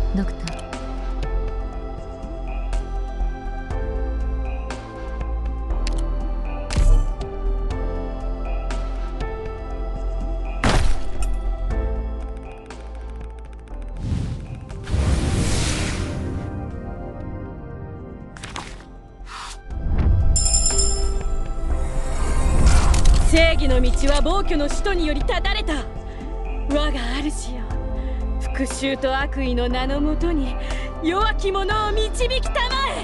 ドクター。 正義の道は暴挙の使徒により断たれた。我が主よ、復讐と悪意の名のもとに弱き者を導きたまえ。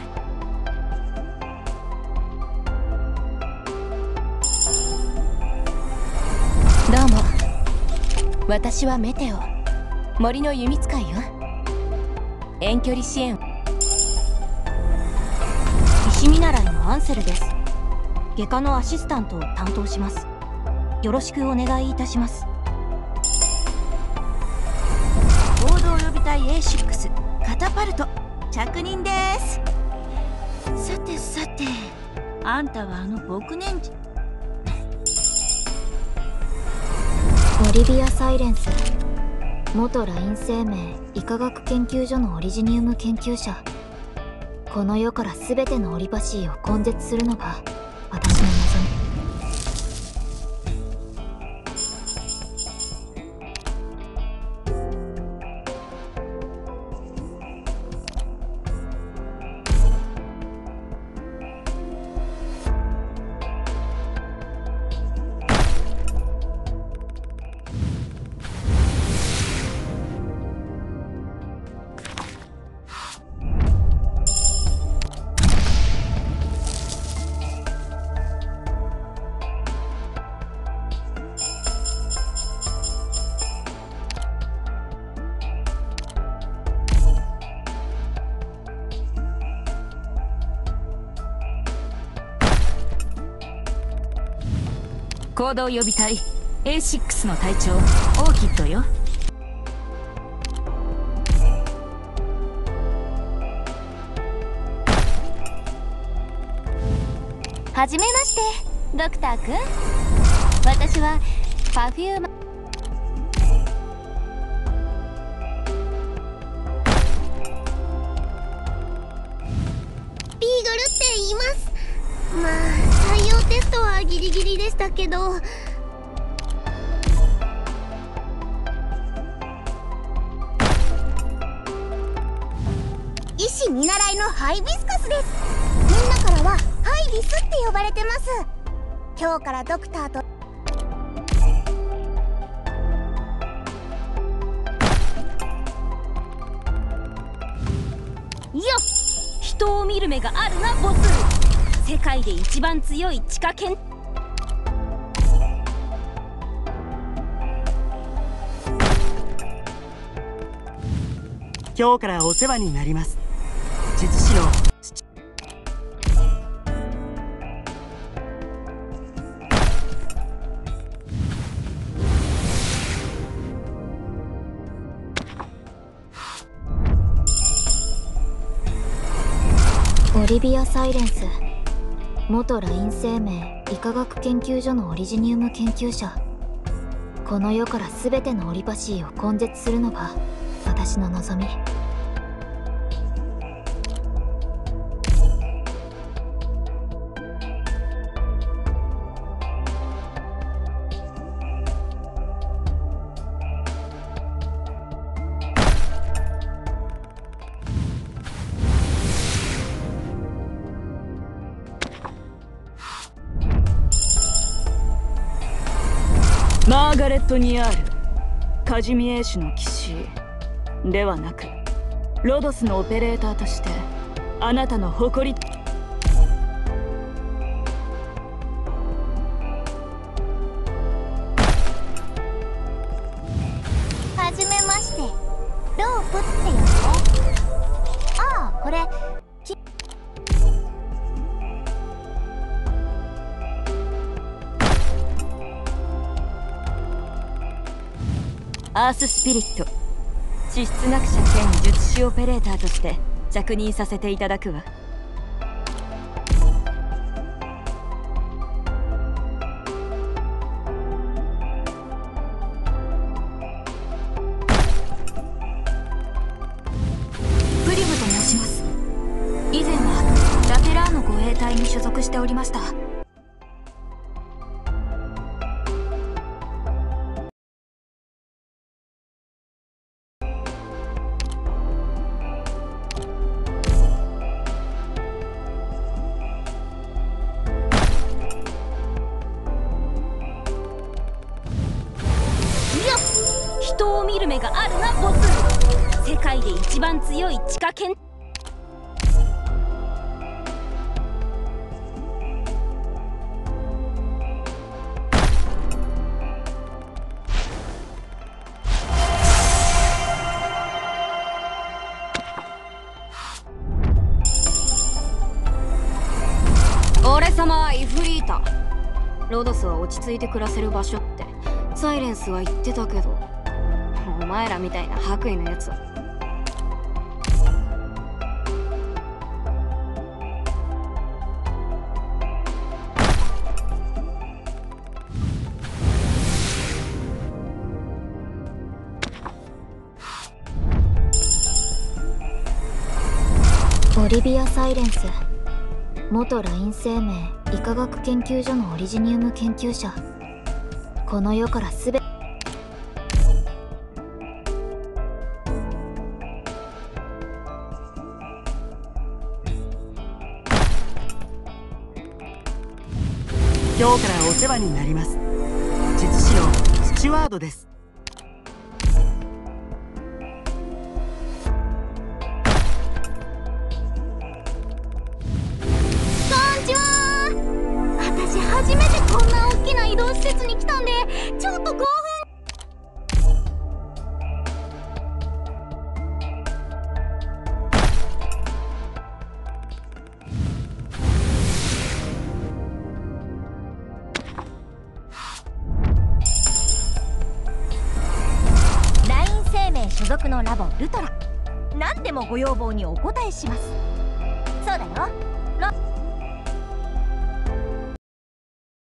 どうも、私はメテオ、森の弓使いよ。遠距離支援、石見習いのアンセルです。外科のアシスタントを担当します。よろしくお願いいたします。合同予備隊 A6 カタパルト着任です。さてさて、あんたは牧年児。オリビア・サイレンス、元ライン生命医科学研究所のオリジニウム研究者。この世から全てのオリバシーを根絶するのが私の望み。 行動予備隊 A6 の隊長オーキッドよ。 はじめまして、ドクターくん。私はパフューム。 ビーグルって言います。まあ採用テストはギリギリでしたけど。医師見習いのハイビスカスです。みんなからはハイビスって呼ばれてます。今日からドクターと。 よっ、人を見る目があるなボス。世界で一番強い地下犬。 今日からお世話になります。術師のオリビア・サイレンス、元ライン生命医科学研究所のオリジニウム研究者。この世から全てのオリバシーを根絶するのが私の望み。 マーガレット・ニアール、カジミエーシュの騎士ではなく、ロドスのオペレーターとしてあなたの誇り。 はじめまして、ロープって呼んで。ああ、これアーススピリット、地質学者兼術師オペレーターとして着任させていただくわ。 隊に所属しておりました。 人を見る目があるなボス。世界で一番強い地下剣。俺様はイフリータ。ロドスは落ち着いて暮らせる場所ってサイレンスは言ってたけど、お前らみたいな白衣のやつは。 オリビア・サイレンス、元ライン生命医科学研究所のオリジニウム研究者。この世からすべて今日からお世話になります。術師のスチュワードです。 私初めてこんな大きな移動施設に来たんでちょっと興奮。ライン生命所属のラボルトラ、何でもご要望にお答えします。そうだよ。